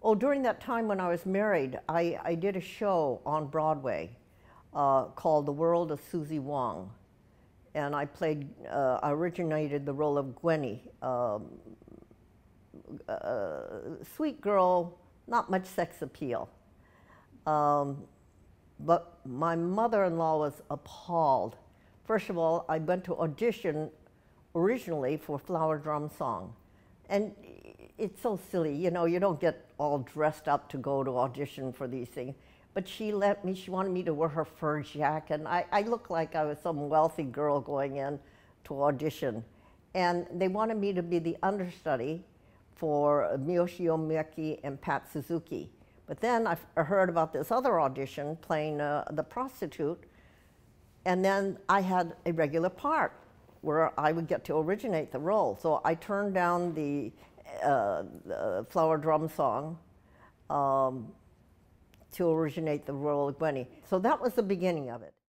Oh, during that time when I was married, I did a show on Broadway called The World of Suzie Wong. And I I originated the role of Gwennie, sweet girl, not much sex appeal. But my mother-in-law was appalled. First of all, I went to audition originally for Flower Drum Song. And it's so silly, you know, you don't get all dressed up to go to audition for these things. But she let me, she wanted me to wear her fur jacket. And I looked like I was some wealthy girl going in to audition. And they wanted me to be the understudy for Miyoshio Miyake and Pat Suzuki. But then I heard about this other audition playing the prostitute, and then I had a regular part where I would get to originate the role. So I turned down the Flower Drum Song to originate the role of Gwennie. So that was the beginning of it.